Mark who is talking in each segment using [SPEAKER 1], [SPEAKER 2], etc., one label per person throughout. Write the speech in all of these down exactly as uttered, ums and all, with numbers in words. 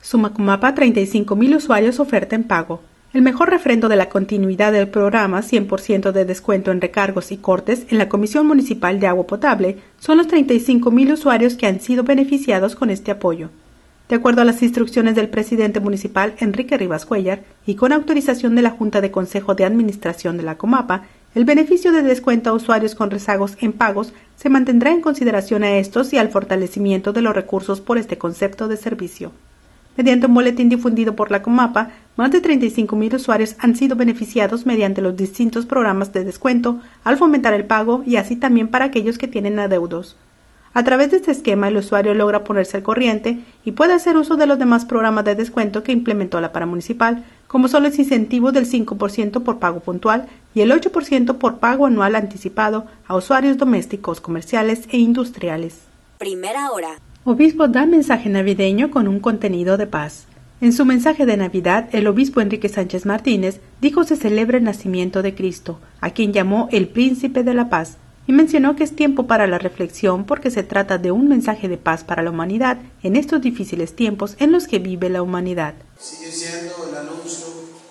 [SPEAKER 1] Sumacumapa, treinta y cinco mil usuarios oferta en pago. El mejor refrendo de la continuidad del programa cien por ciento de descuento en recargos y cortes en la Comisión Municipal de Agua Potable son los treinta y cinco mil usuarios que han sido beneficiados con este apoyo. De acuerdo a las instrucciones del presidente municipal Enrique Rivas Cuellar y con autorización de la Junta de Consejo de Administración de la Comapa, el beneficio de descuento a usuarios con rezagos en pagos se mantendrá en consideración a estos y al fortalecimiento de los recursos por este concepto de servicio. Mediante un boletín difundido por la Comapa, más de treinta y cinco mil usuarios han sido beneficiados mediante los distintos programas de descuento al fomentar el pago y así también para aquellos que tienen adeudos. A través de este esquema, el usuario logra ponerse al corriente y puede hacer uso de los demás programas de descuento que implementó la Paramunicipal, como son los incentivos del cinco por ciento por pago puntual y el ocho por ciento por pago anual anticipado a usuarios domésticos, comerciales e industriales.
[SPEAKER 2] Primera hora.
[SPEAKER 1] Obispo da mensaje navideño con un contenido de paz. En su mensaje de Navidad, el obispo Enrique Sánchez Martínez dijo se celebra el nacimiento de Cristo, a quien llamó el Príncipe de la Paz, y mencionó que es tiempo para la reflexión porque se trata de un mensaje de paz para la humanidad en estos difíciles tiempos en los que vive la humanidad.
[SPEAKER 3] Sigue siendo el anuncio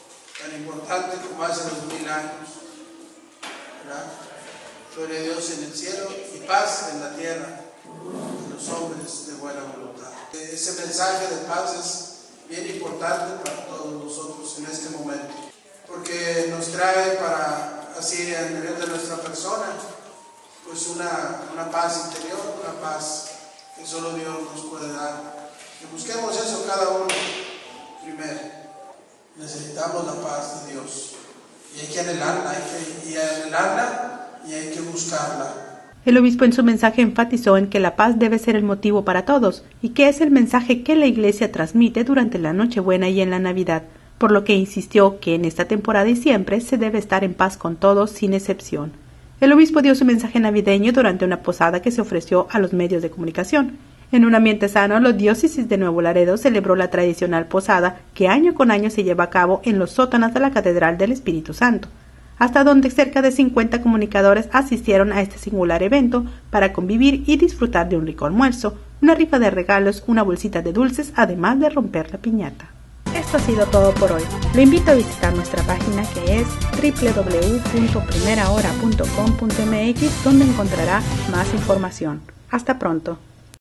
[SPEAKER 3] tan importante como hace los mil años, ¿verdad? Gloria a Dios en el cielo y paz en la tierra. Los hombres de buena voluntad. Ese mensaje de paz es bien importante para todos nosotros en este momento, porque nos trae para, así a nivel de nuestra persona, pues una, una paz interior, una paz que solo Dios nos puede dar. Que busquemos eso cada uno primero. Necesitamos la paz de Dios y hay que anhelarla, hay que y anhelarla y hay que buscarla.
[SPEAKER 1] El obispo en su mensaje enfatizó en que la paz debe ser el motivo para todos y que es el mensaje que la Iglesia transmite durante la Nochebuena y en la Navidad, por lo que insistió que en esta temporada y siempre se debe estar en paz con todos sin excepción. El obispo dio su mensaje navideño durante una posada que se ofreció a los medios de comunicación. En un ambiente sano, la diócesis de Nuevo Laredo celebró la tradicional posada que año con año se lleva a cabo en los sótanos de la Catedral del Espíritu Santo, hasta donde cerca de cincuenta comunicadores asistieron a este singular evento para convivir y disfrutar de un rico almuerzo, una rifa de regalos, una bolsita de dulces, además de romper la piñata. Esto ha sido todo por hoy. Le invito a visitar nuestra página que es doble u doble u doble u punto primera hora punto com punto m x, donde encontrará más información. Hasta pronto.